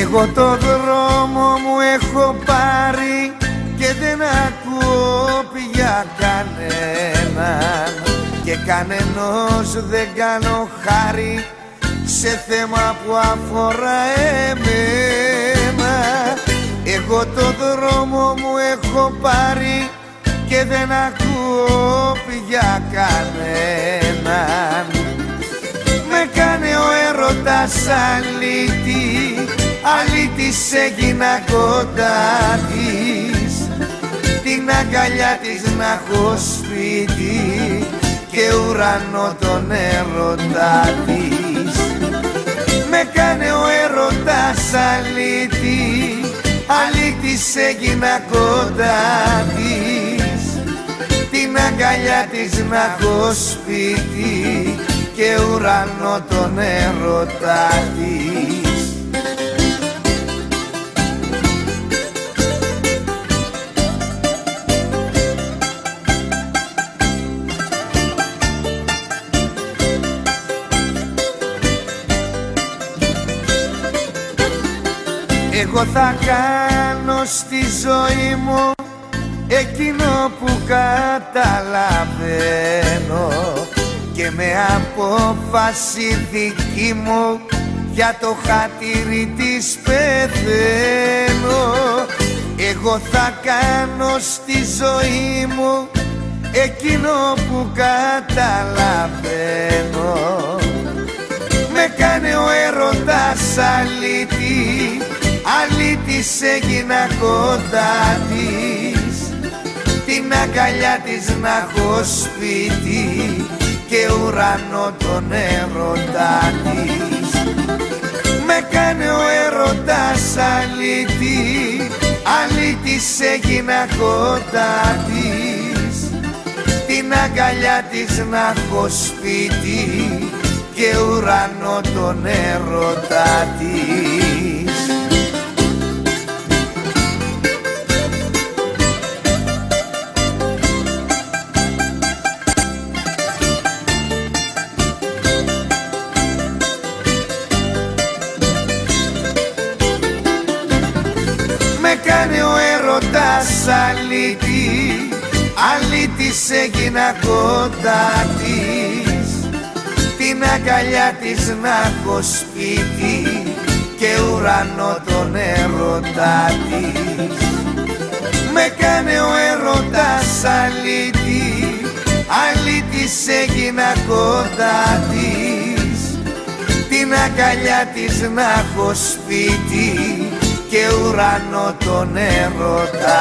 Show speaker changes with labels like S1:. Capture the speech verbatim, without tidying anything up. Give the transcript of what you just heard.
S1: Εγώ το δρόμο μου έχω πάρει και δεν ακούω πια κανέναν, και κανενός δεν κάνω χάρη σε θέμα που αφορά εμένα. Εγώ το δρόμο μου έχω πάρει και δεν ακούω πια κανέναν. Με κάνε ο έρωτας αλήτη, αλήτης έγινα κοντά της. Την αγκαλιά της να έχω σπίτι και ουρανό τον έρωτα της. Με κάνε ο έρωτας αλήτη, αλήτης έγινα κοντά της. Την αγκαλιά της να έχω σπίτι και ουρανό τον έρωτα της. Εγώ θα κάνω στη ζωή μου εκείνο που καταλαβαίνω, και με απόφαση δική μου για το χατήρι της πεθαίνω. Εγώ θα κάνω στη ζωή μου εκείνο που καταλαβαίνω. Με κάνε ο έρωτας αλήτη, αλήτης έγινα κοντά της. Την αγκαλιά της να έχω σπίτι και ουρανό τον έρωτα της. Με κάνε ο έρωτας αλήτη, αλήτης έγινα κοντά της. Την αγκαλιά της να έχω σπίτι και ουρανό τον έρωτα της. Με κάνε ο έρωτας αλήτη, αλήτης έγινα κοντά της. Την αγκαλιά της να έχω σπίτι και ουρανό τον έρωτα της. Με κάνε ο έρωτας αλήτη, αλήτης έγινα κοντά της. Την αγκαλιά της να έχω σπίτι και ουρανό τον έρωτα